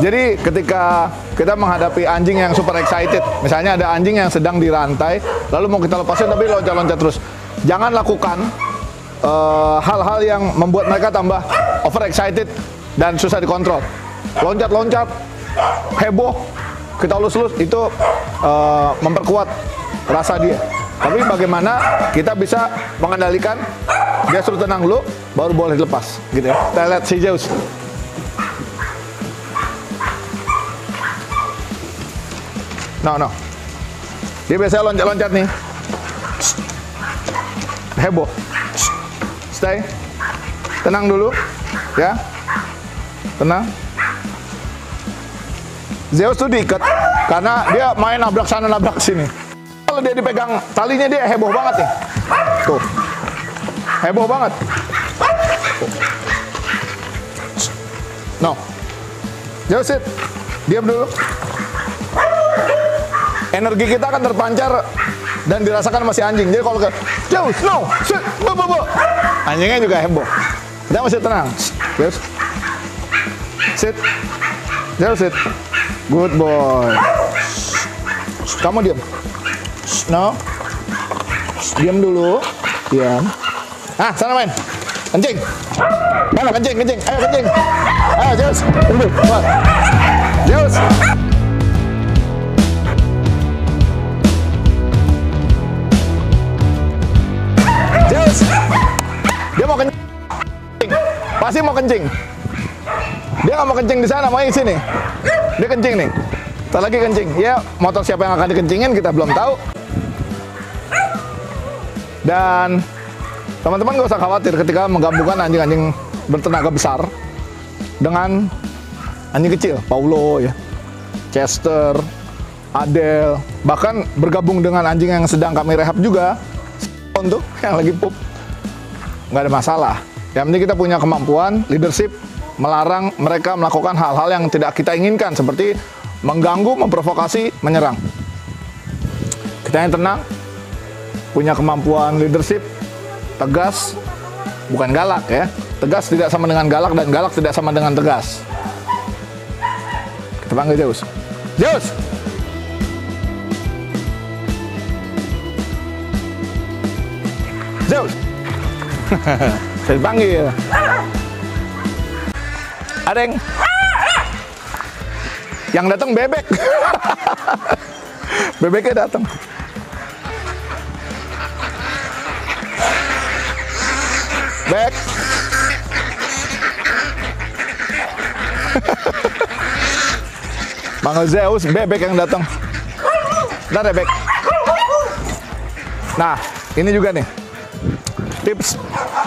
Jadi ketika kita menghadapi anjing yang super excited, misalnya ada anjing yang sedang dirantai, lalu mau kita lepasin tapi loncat-loncat terus, jangan lakukan hal-hal yang membuat mereka tambah over excited dan susah dikontrol. Loncat-loncat, heboh, kita elus-elus, itu memperkuat rasa dia. Tapi bagaimana kita bisa mengendalikan dia, suruh tenang dulu, baru boleh dilepas, gitu ya. Kita lihat si Zeus. No. Dia biasanya loncat-loncat nih. Heboh. Stay. Tenang dulu, ya. Tenang. Zeus tuh diikat karena dia main nabrak sana nabrak sini. Kalau dia dipegang talinya, dia heboh banget nih. Tuh. Heboh banget. No. Zeus, sit. Diam dulu. Energi kita akan terpancar dan dirasakan masih anjing. Jadi kalau Zeus, no, sit, bo. Anjingnya juga heboh. Kita masih tenang. Zeus, sit. Zeus, sit. Good boy. Kamu diam. No. Diam dulu. Diam. Ah, sana main. Kencing. Mana kencing? Ayo kencing. Ayo Zeus. Tunggu. Zeus. Zeus. Dia mau kencing. Pasti mau kencing. Dia nggak mau kencing di sana, mau di sini. Dia kencing nih. Ntar lagi kencing. Ya, motor siapa yang akan dikencingin kita belum tahu. Dan teman-teman gak usah khawatir ketika menggabungkan anjing-anjing bertenaga besar dengan anjing kecil. Paulo, ya, Chester, Adele, bahkan bergabung dengan anjing yang sedang kami rehab juga, untuk yang lagi pup, nggak ada masalah. Yang penting kita punya kemampuan leadership, melarang mereka melakukan hal-hal yang tidak kita inginkan, seperti mengganggu, memprovokasi, menyerang. Kita yang tenang, punya kemampuan leadership, tegas, bukan galak ya. Tegas tidak sama dengan galak, dan galak tidak sama dengan tegas. Kita panggil Zeus. Zeus! Zeus! Saya dipanggil. Adeng. Yang datang bebek. Bebeknya datang. Bek. Manggil Zeus, bebek yang datang. Bentar ya, Bek. Nah, ini juga nih tips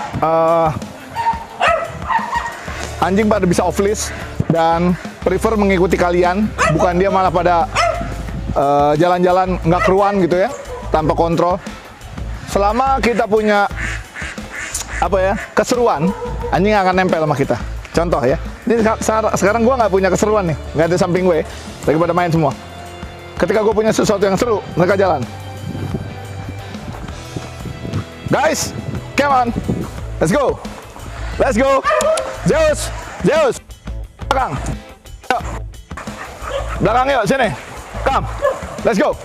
anjing pada bisa off leash dan prefer mengikuti kalian, bukan dia malah pada jalan-jalan nggak keruan gitu ya, tanpa kontrol. Selama kita punya keseruan, anjing akan nempel sama kita. Contoh ya, ini sekarang gue nggak punya keseruan nih, nggak ada samping gue, lagi pada main semua. Ketika gue punya sesuatu yang seru, mereka jalan. Guys, come on, let's go, Zeus, belakang, yuk, belakang yuk, sini, come, let's go.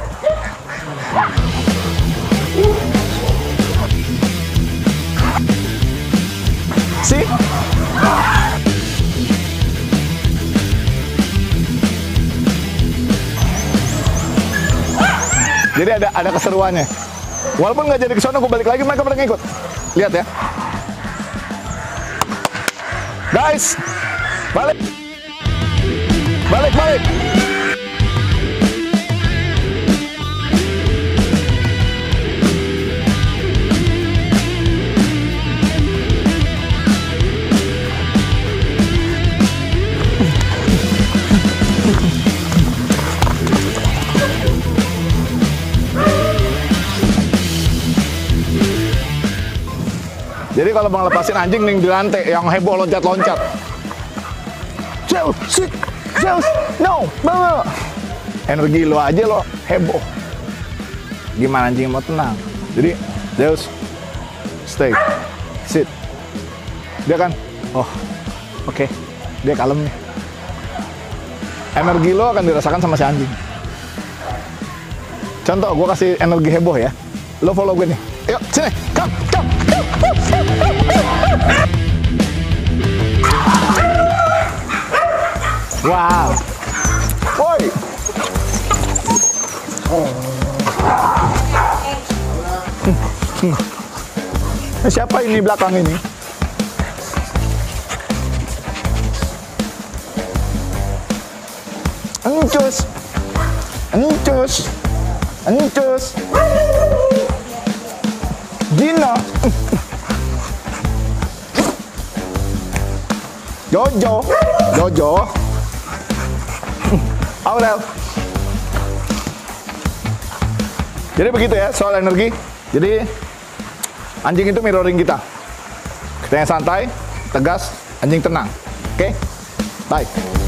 See? Jadi ada keseruannya. Walaupun nggak jadi kesono, gue balik lagi, mereka pada ngikut. Lihat ya. Guys, balik. Jadi kalau mau lepasin anjing nih di lantai yang heboh loncat-loncat. Zeus, no, bawa. Energi lo aja lo heboh. Gimana anjing mau tenang? Jadi Zeus, stay, sit. Dia kan, oh, oke, dia kalem nih. energi lo akan dirasakan sama si anjing. Contoh, gue kasih energi heboh ya. Lo follow gue nih. Yuk, sini. Come. Wow. Woi. Siapa ini belakang ini? Ancus. Gina. Jojo. Aurel. Jadi begitu ya soal energi. Jadi anjing itu mirroring kita. Kita yang santai, tegas, anjing tenang. Oke? Bye.